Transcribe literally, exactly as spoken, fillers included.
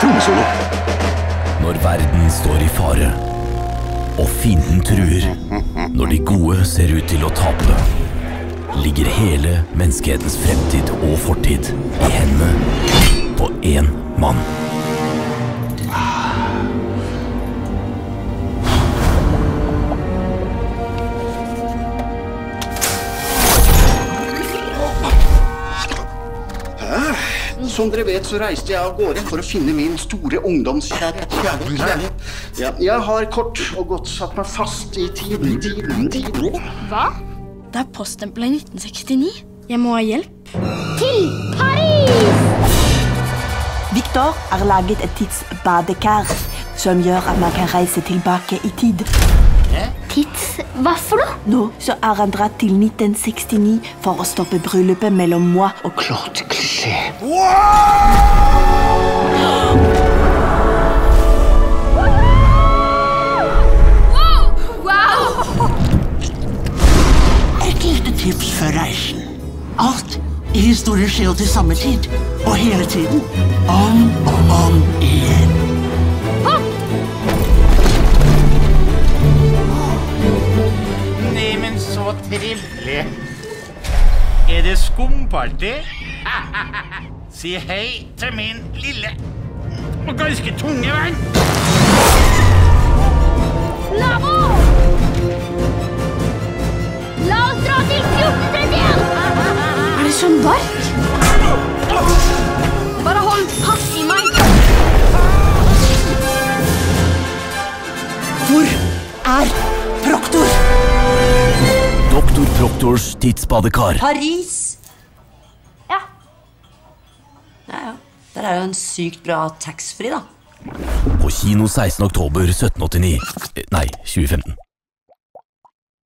Trommesolo. Når verden står i fare, og fienden truer, når de gode ser ut til å tape, ligger hele menneskehetens fremtid og fortid i hendene på én mann. Som dere vet, så reiste jeg av gårde for å finne min store ungdomskjærlighet. Kjærlighet, kjærlighet. Ja, jeg har kort og godt satt meg fast i tiden, tiden, tiden. Hva? Det er poststempelet i nitten sekstini. Jeg må ha hjelp. Til Paris! Victor har laget et tidsbadekar som gjør at man kan reise tilbake i tid. Tids... Hva for noe? Nå så har han dratt til nitten sekstini for å stoppe bryllupet mellom moi og Claude Cliché. Et lite tips før reisen. Alt i historien skjer til samme tid, og hele tiden. Om og om igjen. Nei, men så trivelig. Er det skumparty? Si hei til min lille og ganske tunge venn. Nabo! La oss dra til fjorten trettien! Er det sånn bark? Bare hold fast i meg. Hvor er Proktor? Doktor Proktors tidsbadekar. Paris! Ja. Ja, ja. Der er jo en sykt bra taxfree, da. På kino sekstende oktober sytten åttini. Nei, tjue femten.